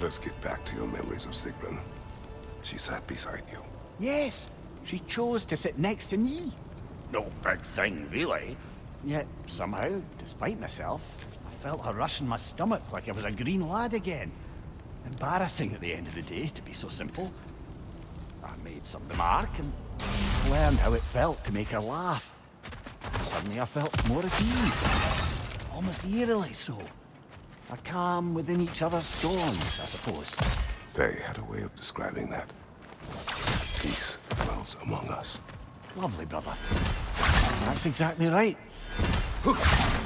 us get back to your memories of Sigrun. She sat beside you. Yes, she chose to sit next to me. No big thing, really. Yet, somehow, despite myself, I felt a rush in my stomach like I was a green lad again. Embarrassing at the end of the day, to be so simple. I made some remark and learned how it felt to make her laugh. Suddenly I felt more at ease. Almost eerily so. A calm within each other's storms, I suppose. They had a way of describing that. Peace dwells among us. Lovely, brother. That's exactly right.